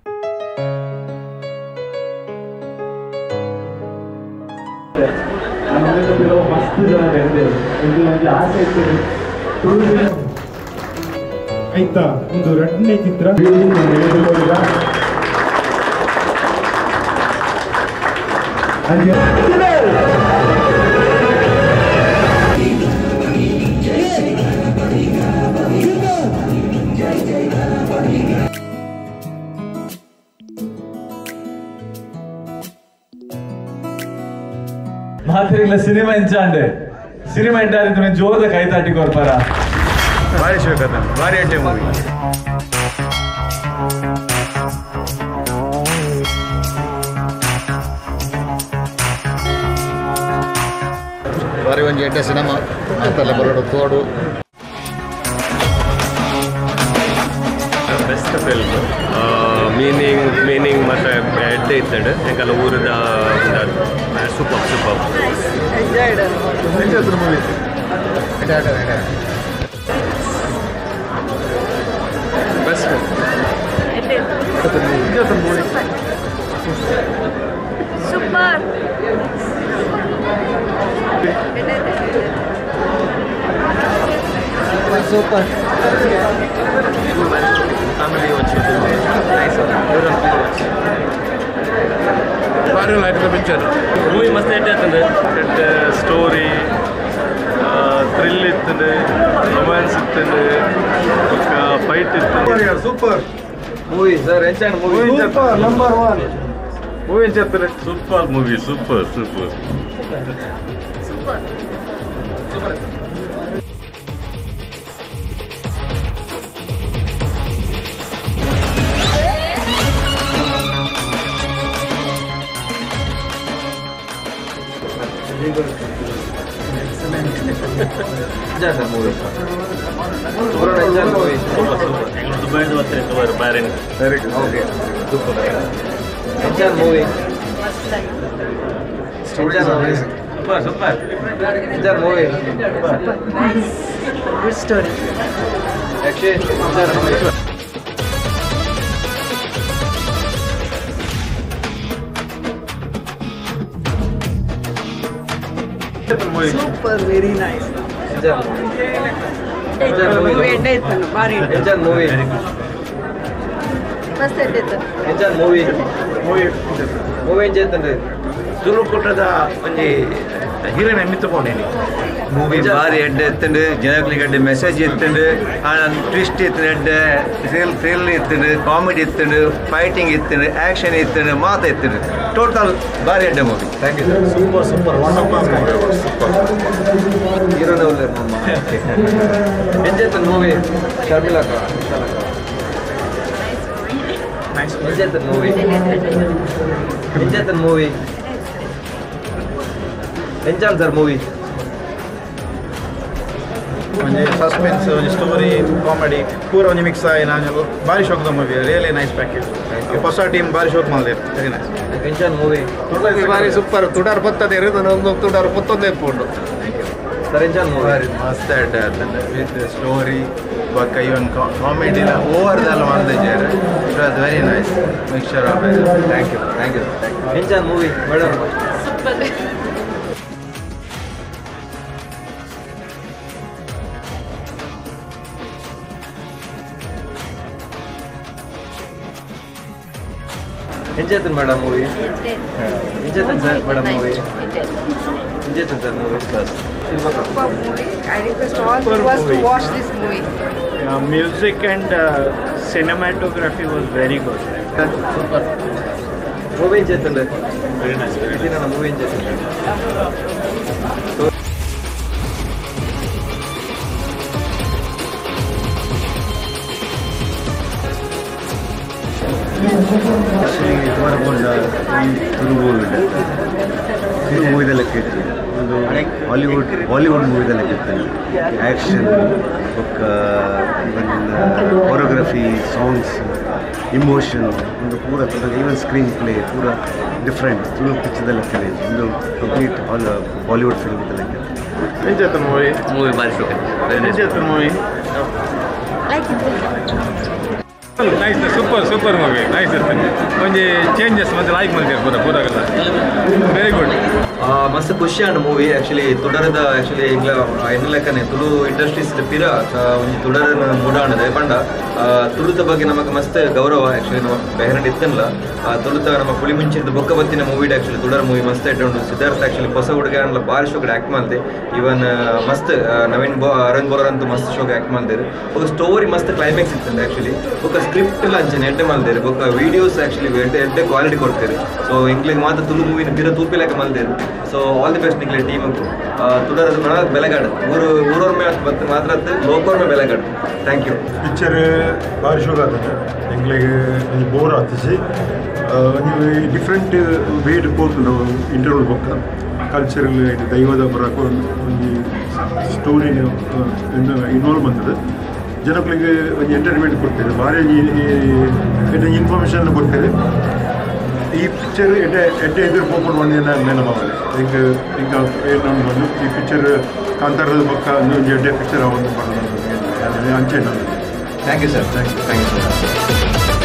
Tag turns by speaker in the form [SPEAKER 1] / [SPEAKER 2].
[SPEAKER 1] ಆಯ್ತಾ ಒಂದು ಎರಡನೇ ಚಿತ್ರ
[SPEAKER 2] ಮಾತಿರಿಲ್ಲ ಸಿನಿಮಾ ಎಂಚಾಂಡೆ ಸಿನಿಮಾ ಎಂಟಾದ್ರೆ ಜೋರದ ಕೈ ತಾಟಿ ಕೊಡ್ಪಾರ
[SPEAKER 3] ಭಾರಿ ಶಿವಕಥೆ ಭಾರಿ ಅಡ್ಡೆ ಮೂವಿ ಭಾರಿ ಒಂದು ಎಡ್ಡೆ ಸಿನಿಮಾ ಮಾತೆಲ್ಲ ಬರೋಡು ತೋಡು
[SPEAKER 4] ಬೆಸ್ಟ್ ಫಿಲ್ಮ್ ಮೀನಿಂಗ್ ಮತ್ತು ಎಡ್ಡೆ ಇತ್ತಂಡು ಎಂಕಲ್ಲ ಊರದ super
[SPEAKER 3] movie best
[SPEAKER 5] super
[SPEAKER 6] super
[SPEAKER 4] family
[SPEAKER 3] ಭಾರಿ ಲೈಟ್ ಪಿಕ್ಚರ್
[SPEAKER 4] ಮೂವಿ ಮಸ್ತ್ ಎಡ್ಡೆ ಆಯ್ತಂದು ಸ್ಟೋರಿ ಥ್ರಿಲ್ ಇರ್ತದೆ ರೊಮ್ಯಾನ್ಸ್ ಇರ್ತದೆ ಫೈಟ್ ಇರ್ತದೆ
[SPEAKER 3] ಸೂಪರ್
[SPEAKER 6] ಮೂವಿ ಸರ್ ಎಂಚಾನ್ ಮೂವಿ
[SPEAKER 3] ಸೂಪರ್ ನಂಬರ್ 1 ಮೂವಿ ಎಂಚಾಗ್ತದೆ
[SPEAKER 4] ಸೂಪರ್ ಮೂವಿ ಸೂಪರ್ ದುಬೈದು ಮತ್ತೆ ಬ್ಯಾರೆನ್
[SPEAKER 3] ವೆರಿ ಗುಡ್ ಓಕೆ
[SPEAKER 6] ಸೂಪರ್ ಎಂಚಾನ್ movie
[SPEAKER 3] story is amazing
[SPEAKER 2] super
[SPEAKER 6] ಎಂಚಾನ್ ಮೂವಿ
[SPEAKER 5] ಗುಡ್ ಸ್ಟೋರಿ
[SPEAKER 6] ಆಕ್ಷನ್ ಎಂಚಾನ್ ಮೂವಿ
[SPEAKER 5] ಸೂಪರ್ ವೆರಿ ನೈಸ್
[SPEAKER 6] ಎಂಚಾನ್
[SPEAKER 5] ಮೂವಿ ಎಡ್ಡೆ ಇತ್ತು ಭಾರಿ
[SPEAKER 6] ಎಂಚಾನ್ ಮೂವಿ
[SPEAKER 5] ಮಸ್ತ್ ಎಡ್ಡೆ ಇತ್ತು
[SPEAKER 6] ಎಂಚಾನ್ ಮೂವಿ ಮೂವಿ ಎಂಚೇತಂದ್ರೆ
[SPEAKER 7] ತುಳುಕುಟದ ಒಂಜಿ ಹೀರೋಯಿನ್ ಮಿತ್ತುಕೊಂಡೇನಿ
[SPEAKER 8] ಮೂವಿ ಭಾರಿ ಎಡ್ಡೆ ಎತ್ತಂಡು ಜನಗಳಿಗೆ ಎಡ್ಡೆ ಮೆಸೇಜ್ ಎತ್ತಂಡು ಟ್ವಿಸ್ಟ್ ಇತ್ತು ಎಡ್ಡೆ ಥ್ರಿಲ್ ಇತ್ತಂಡು ಕಾಮಿಡಿ ಇತ್ತಂಡು ಫೈಟಿಂಗ್ ಇತ್ತಂಡು ಆ್ಯಕ್ಷನ್ ಇತ್ತಂಡು ಮಾತು ಇತ್ತಂಡು ಟೋಟಲ್ ಭಾರಿ ಎಡ್ಡೆ movie thank you sir
[SPEAKER 3] super
[SPEAKER 6] ಹೀರೋನ ಒಳ್ಳೆ ಎಂಚೇತನ್ ಮೂವಿ ಶರ್ಮಿಲಾ ಎಂಚೇತನ್ ಮೂವಿ ಎಂಚಾನ್ ಸರ್ ಮೂವಿ
[SPEAKER 3] ಒಂಜಿ ಸಸ್ಪೆನ್ಸ್ ಒಂಜಿ ಸ್ಟೋರಿ ಕಾಮಿಡಿ ಪೂರ ಒಂಜಿ ಮಿಕ್ಸ್ ಆಗಿ ನಾನು ಭಾರಿ ಶೋಕದ ಮೂವಿ ರಿಯಲಿ ನೈಸ್ ಪ್ಯಾಕೇಜ್ ಹೊಸ ಟೀಮ್ ಭಾರಿ ಶೋಕ್ ಮಾಡಿದೆ ವೆರಿ ನೈಸ್
[SPEAKER 6] ಎಂಚಾನ್ ಮೂವಿ
[SPEAKER 3] ಭಾರಿ ಸೂಪರ್ ತುಡಾರ್ ಬರ್ತದೆ ಒಂದು ತುಡಾರ್ ಪತ್ತೊಂದೇ ಪೋಂಡು
[SPEAKER 6] ಸರ್ ಎಂಚಾನ್ ಮೂವಿ
[SPEAKER 8] ಭಾರಿ ಮಸ್ತ್ ಎಡ್ಡೆ ಆತಂಡು ವಿತ್ ಸ್ಟೋರಿ ಬೊಕ್ಕ ಇವನ್ ಕಾಮಿಡಿನ ಓವರ್ದೆಲ್ಲ ಮಾಡಿದ್ದಾರೆ it was very nice mixture of thank you
[SPEAKER 6] ಎಂಚಾನ್ ಮೂವಿ ಮೇಡಮ್
[SPEAKER 5] ಸೂಪರ್
[SPEAKER 6] ಎಂಚೇತನ್ ಮೇಡಮ್ ಮೂವಿ ಎಂಚೇತನ್ ಸರ್ ಮೇಡಮ್ ಮೂವಿ ಎಂಚೇತನ್ sir movie
[SPEAKER 5] Superb movie. I request all viewers to watch this movie.
[SPEAKER 7] music and cinematography was very good.
[SPEAKER 6] Super movie ಎಂಚೇತನ್ very nice ನನ್ನ movie ಎಂಚೇತನ್
[SPEAKER 8] ಮೂವಿದೆಲ್ಲಕ್ಕೆ ಒಂದು ಬಾಲಿವುಡ್ ಮೂವಿದೆಲ್ಲಕ್ಕೆ action ಬೊಕ್ಕ ಕೊರಿಯೋಗ್ರಫಿ ಸಾಂಗ್ಸ್ ಇಮೋಷನ್ ಒಂದು ಪೂರ ಈವನ್ ಸ್ಕ್ರೀನ್ ಪ್ಲೇ ಪೂರ ಡಿಫ್ರೆಂಟ್ ತುಳು ಪಿಕ್ಚರ್ದೆಲ್ಲ ಒಂದು ಕಂಪ್ಲೀಟ್ ಬಾಲಿವುಡ್ ಫಿಲ್ಮ್ ಇದೆಲ್ಲಕ್ಕೆ
[SPEAKER 3] ಎಂಚೇತನ್ ಮೂವಿ
[SPEAKER 4] ಭಾರಿ ಶೋಕ
[SPEAKER 3] ಎಂಚೇತನ್ movie
[SPEAKER 5] Like it.
[SPEAKER 2] Nice super super movie nice ಇರ್ತದೆ ಒಂಜಿ ಚೇಂಜಸ್ ಮತ್ತೆ ಲೈಕ್ ಮಾಡ್ತೀವಿ ಪೂರಾಗಲ್ಲ ವೆರಿ ಗುಡ್
[SPEAKER 6] ಮಸ್ತ್ ಖುಷಿ ಆಂಡ್ ಮೂವಿ ಆ್ಯಕ್ಚುಲಿ ತುಡರದ ಆ್ಯಕ್ಚುಲಿ ಈಗ ಎನ್ನ ಲೆಕ್ಕನೆ ತುಳು ಇಂಡಸ್ಟ್ರೀಸ್ ಪಿರ ಒಂದು ತುಡರ ಮೂಡಾಣದೆ ಪಂಡ ತುಳುತ ಬಗ್ಗೆ ನಮಗೆ ಮಸ್ತ್ ಗೌರವ ಆ್ಯಕ್ಚುಲಿ ನಮ್ಮ ಬೆಹರಡ್ ಇತ್ತಲ್ಲ ತುಳುತ ನಮ್ಮ ಪುಳಿ ಮುಂಚಿದ ಬೊಕ್ಕ ಬತ್ತಿನ ಮೂವಿಡ್ ಆ್ಯಕ್ಚುಲಿ ತುಡರ ಮೂವಿ ಮಸ್ತ್ ಇಟ್ಟು ಸಿದ್ಧಾರ್ಥ ಆ್ಯಕ್ಚುಲಿ ಹೊಸ ಹುಡುಗ ಅಂಡ್ಲ ಭಾರಿ ಶೋಗೆ ಆ್ಯಕ್ಟ್ ಮಾಡಿದೆ ಇವನ್ ಮಸ್ತ್ ನವೀನ್ ಅರುಣ್ ಬೋರ್ ಅಂತೂ ಮಸ್ತ್ ಶೋಗೆ ಆ್ಯಕ್ಟ್ ಮಾಡಿದ್ರು ಒಂದು ಸ್ಟೋರಿ ಮಸ್ತ್ ಕ್ಲೈಮ್ಯಾಕ್ಸ್ ಇತ್ತಂದೆ ಆ್ಯಕ್ಚುಲಿ ಬೊಕ್ಕ ಸ್ಕ್ರಿಪ್ಟ್ ಎಲ್ಲ ಅಂಚನೆ ಎಡ್ಡೆ ಮಾಡಿದ್ರು ಬೊಕ್ಕ ವೀಡಿಯೋಸ್ ಆ್ಯಕ್ಚುಲಿ ಎಡ್ಡೆ ಕ್ವಾಲಿಟಿ ಕೊಡ್ತಾರೆ ಸೊ ಇಂಗ್ಲಿಗೆ ಮಾತ್ರ ತುಳು ಮೂವಿನ ಪಿರ ತೂಪಿ ಲೆಕ್ಕ ಮಾಡಿದ್ರು ಸೊ ಆಲ್ ದಿ ಬೆಸ್ಟ್ ನಿಕ್ಲೆ ಟೀಮ್ ತುಡರದ ಮನ ಬೆಲೆಗಾಡು ಊರವ್ರ ಮೇಲೆ ಮಾತ್ರ ಲೋಕವ್ರ ಮೇಲೆ ಬೆಲೆಗಾಡು ಥ್ಯಾಂಕ್ ಯು
[SPEAKER 1] ಪಿಕ್ಚರ್ ಭಾರಿ ಶೋಗ ಆತದೆ ಎಂಗ್ಲಿಗೆ ಬೋರ್ ಆಗ್ತಿಸಿ ನೀವು ಡಿಫ್ರೆಂಟ್ ವೇಡ್ ಪೋತು ಇಂಟರ್ವ್ಯೂ ಬೊಕ್ಕ ಕಲ್ಚರಲ್ ದೈವದ ಬರಕ ಒಂದು ಸ್ಟೋರಿನ ಇನ್ವಾಲ್ವ್ ಬಂದದ್ದು ಜನಗಳಿಗೆ ಒಂದು ಎಂಟರ್ಟೈನ್ಮೆಂಟ್ ಕೊಡ್ತಾರೆ ಭಾರಿ ಇನ್ಫಾರ್ಮೇಷನ್ ಕೊಡ್ತಾರೆ ಈ ಪಿಕ್ಚರ್ ಎಡ್ಡೆ ಎದುರು ಹೋಗ್ಕೊಂಡು ಬಂದ ನೆನಪಾಗಲಿ ಈಗ ಈಗ ಏನು ಬಂದು ಈ ಪಿಕ್ಚರ್ ಕಾಂತಾರದ ಪಕ್ಕ ಒಂದು ಎಡ್ಡೆ ಪಿಕ್ಚರ್ ಒಂದು ಮಾಡೋದು ಅಂಚೆ
[SPEAKER 6] thank you sir thank you